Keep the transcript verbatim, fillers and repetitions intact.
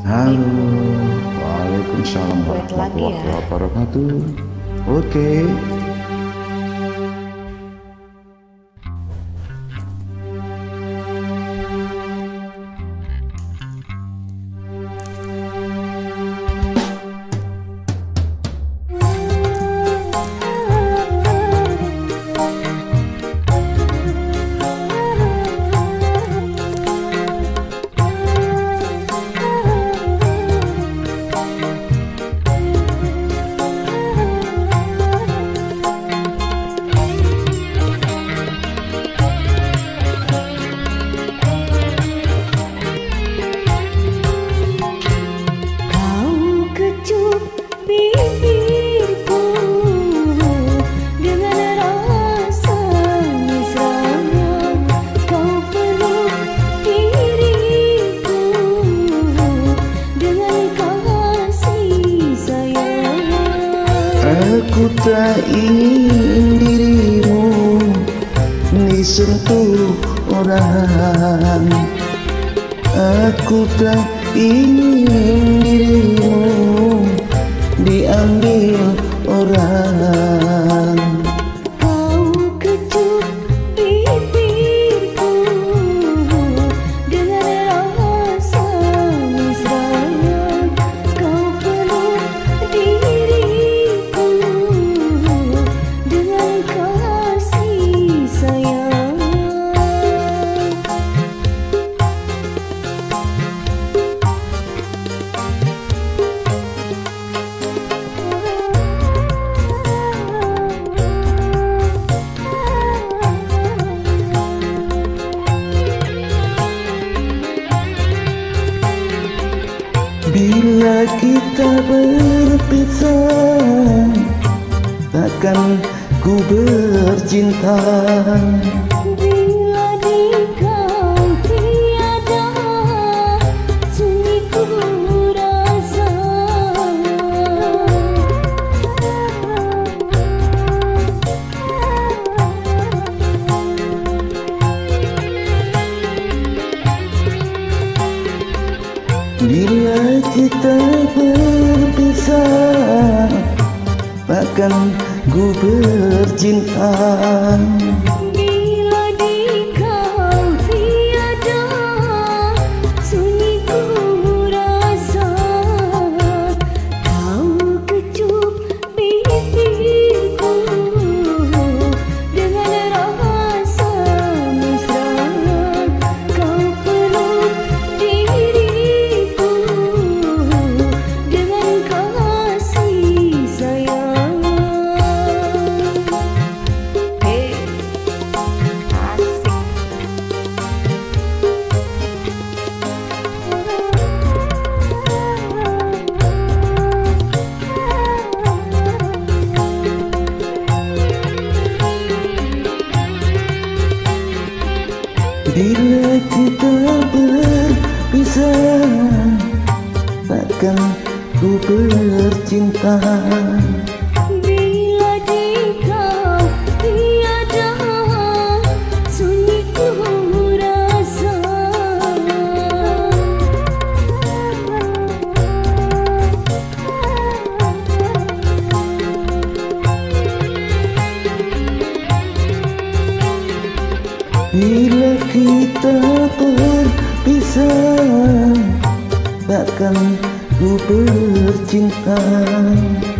Halo, waalaikumsalam Duet lagi warahmatullahi ya. wabarakatuh. Oke. Aku tak ingin dirimu disentuh orang. Aku tak ingin dirimu diambil orang. Kau kecup bibirku dengan rasa mesra. Kau peluk diriku dengan kasih sayang. Bila kita berpisah, takkan ku bercinta. Bila di kau tiada, sunyi ku rasa. Bila kita berpisah, takkan ku bercinta. Bila di kau tiada, sunyi ku rasa. Kau kecup bibirku dengan rasa mesra. Kau peluk diriku dengan kasih sayang. Hey, asik. Bila kita berpisah, takkan ku bercinta. Bila di kau tiada, sunyi ku rasa. Bila kita berpisah, takkan ku bercinta.